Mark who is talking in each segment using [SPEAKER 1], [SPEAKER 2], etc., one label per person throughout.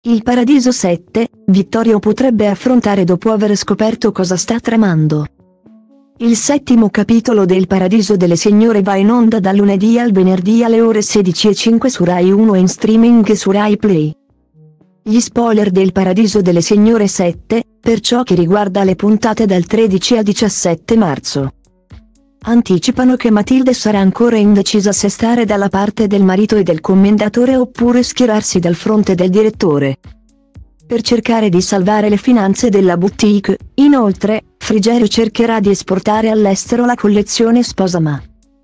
[SPEAKER 1] Il Paradiso 7, Vittorio potrebbe affrontare dopo aver scoperto cosa sta tramando. Il settimo capitolo del Paradiso delle Signore va in onda dal lunedì al venerdì alle ore 16:05 su Rai 1 e in streaming su Rai Play. Gli spoiler del Paradiso delle Signore 7, per ciò che riguarda le puntate dal 13 al 17 marzo. Anticipano che Matilde sarà ancora indecisa se stare dalla parte del marito e del commendatore oppure schierarsi dal fronte del direttore. Per cercare di salvare le finanze della boutique, inoltre, Frigerio cercherà di esportare all'estero la collezione sposa ma,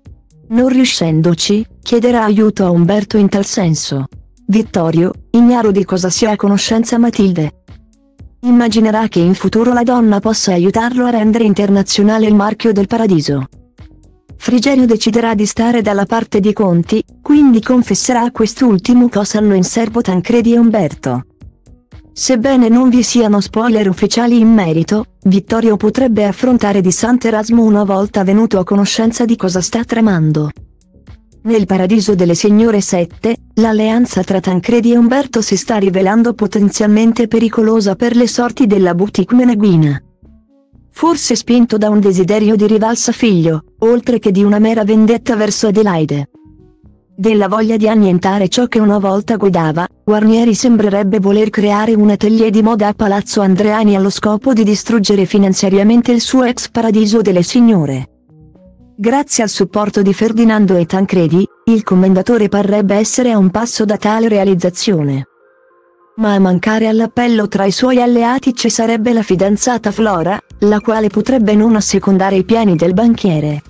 [SPEAKER 1] non riuscendoci, chiederà aiuto a Umberto in tal senso. Vittorio, ignaro di cosa sia a conoscenza Matilde, immaginerà che in futuro la donna possa aiutarlo a rendere internazionale il marchio del Paradiso. Frigerio deciderà di stare dalla parte di Conti, quindi confesserà a quest'ultimo cosa hanno in serbo Tancredi e Umberto. Sebbene non vi siano spoiler ufficiali in merito, Vittorio potrebbe affrontare Di Sant'Erasmo una volta venuto a conoscenza di cosa sta tramando. Nel Paradiso delle Signore 7, l'alleanza tra Tancredi e Umberto si sta rivelando potenzialmente pericolosa per le sorti della boutique meneghina. Forse spinto da un desiderio di rivalsa figlio, oltre che di una mera vendetta verso Adelaide. Della voglia di annientare ciò che una volta guidava, Guarnieri sembrerebbe voler creare un atelier di moda a Palazzo Andreani allo scopo di distruggere finanziariamente il suo ex Paradiso delle Signore. Grazie al supporto di Ferdinando e Tancredi, il commendatore parrebbe essere a un passo da tale realizzazione. Ma a mancare all'appello tra i suoi alleati ci sarebbe la fidanzata Flora, la quale potrebbe non assecondare i piani del banchiere.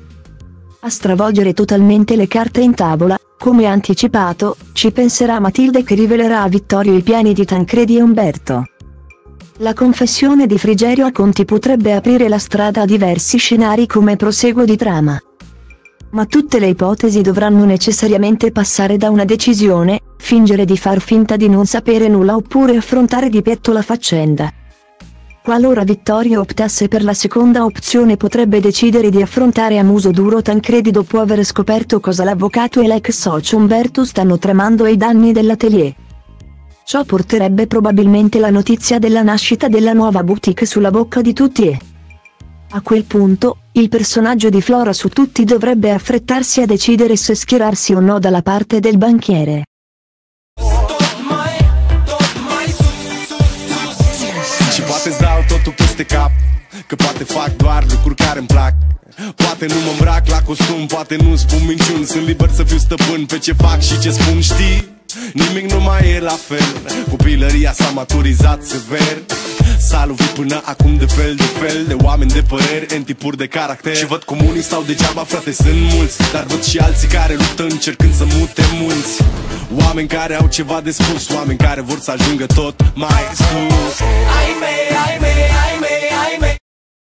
[SPEAKER 1] A stravolgere totalmente le carte in tavola, come anticipato, ci penserà Matilde che rivelerà a Vittorio i piani di Tancredi e Umberto. La confessione di Frigerio a Conti potrebbe aprire la strada a diversi scenari come proseguo di trama. Ma tutte le ipotesi dovranno necessariamente passare da una decisione: fingere di far finta di non sapere nulla oppure affrontare di petto la faccenda. Qualora Vittorio optasse per la seconda opzione potrebbe decidere di affrontare a muso duro Tancredi dopo aver scoperto cosa l'avvocato e l'ex socio Umberto stanno tramando ai danni dell'atelier. Ciò porterebbe probabilmente la notizia della nascita della nuova boutique sulla bocca di tutti e, a quel punto, il personaggio di Flora su tutti dovrebbe affrettarsi a decidere se schierarsi o no dalla parte del banchiere.
[SPEAKER 2] Și poate-ți dau totul peste cap, că poate fac doar lucruri care-mi plac. Poate nu mă îmbrac la costum, poate nu spun minciuni. Sunt liber să fiu stăpân pe ce fac și ce spun, știi? Nimic nu mai e la fel, copilăria s-a maturizat sever. S-a lovit până acum de fel de oameni de păreri, în tipuri de caracter. Și văd cum unii stau degeaba, frate, sunt mulți, dar văd și alții care luptă încercând să mute mulți. Oameni care au ceva de spus, oameni care vor să ajungă tot mai sus. Ai mei,